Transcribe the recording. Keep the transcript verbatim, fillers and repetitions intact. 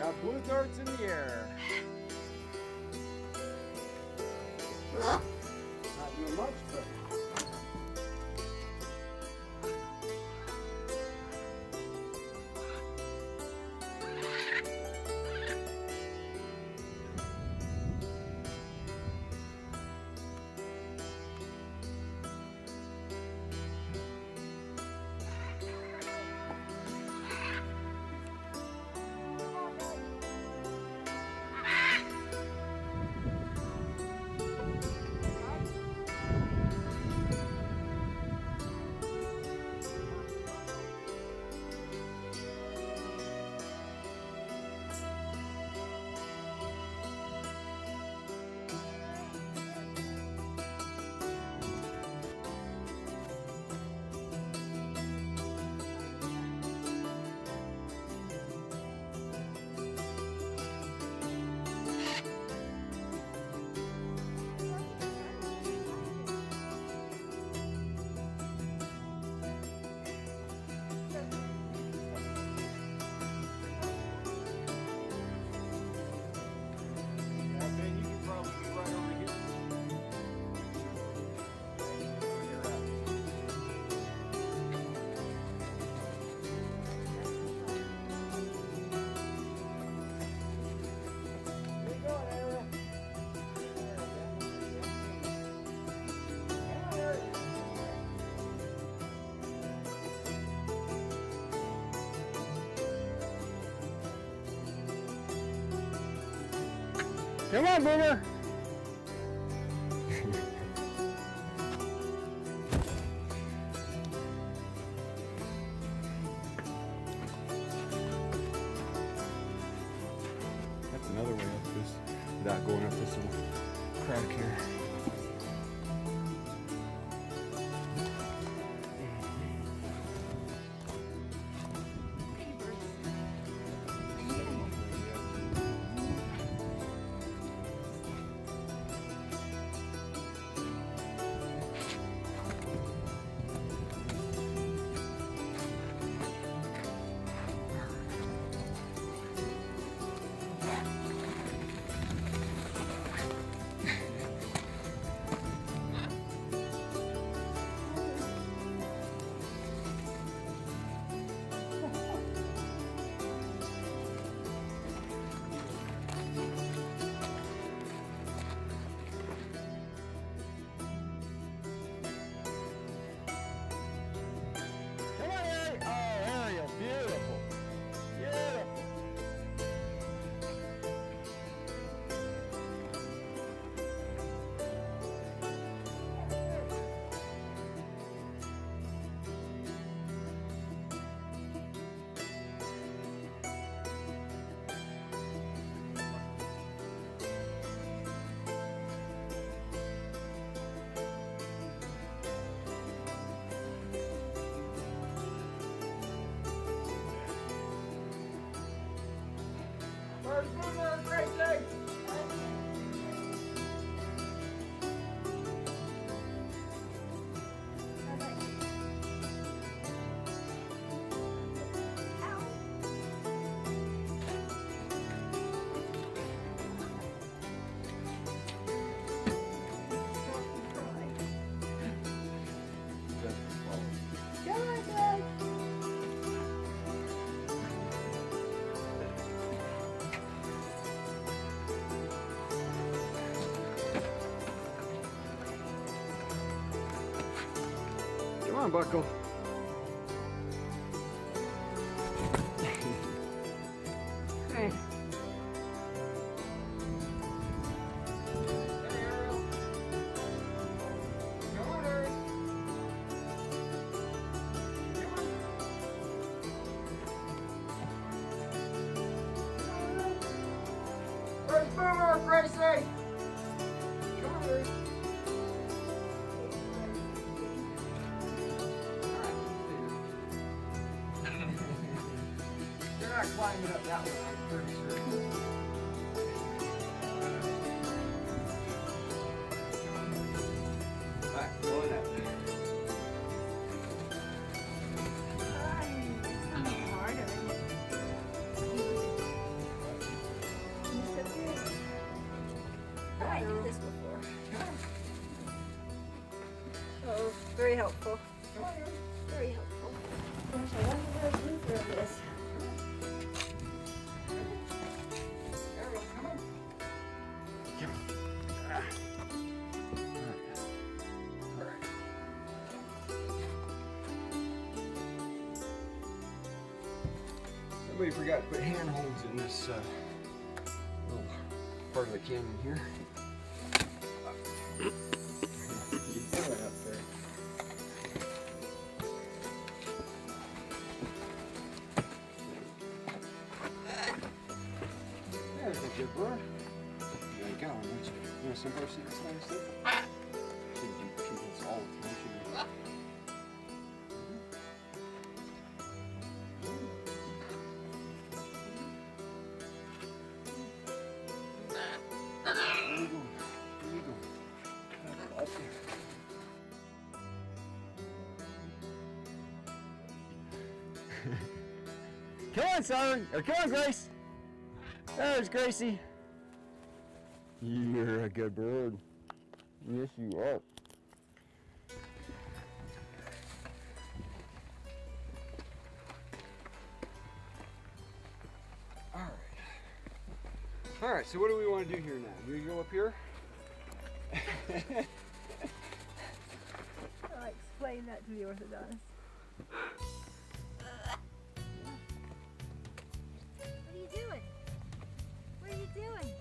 Got blue darts in the air. Not doing much, but. Come on, Boomer! That's another way up this, without going up this little crack here. First Boomer, great day! Come on, Buckle. Hey. Hey, Ariel. Come on, Ariel. Come on. First Boomer, Gracie. Come on, Ariel. You're not climbing up that one, I'm pretty sure. Alright, going up there. It's not harder. this before. Oh, very helpful. Very helpful. Gosh, I wonder where Luther is. Somebody forgot to put handholds in this uh, little part of the canyon here. Up there. There's a good bird. There you go. You want some more see this kind of stuff? Should do people's all the time. Come on, Simon! Or come on, Grace! There's Gracie! You're a good bird. Yes, you are. Alright. Alright, so what do we want to do here now? Do we go up here? I'll explain that to the orthodontist. What are you doing? What are you doing?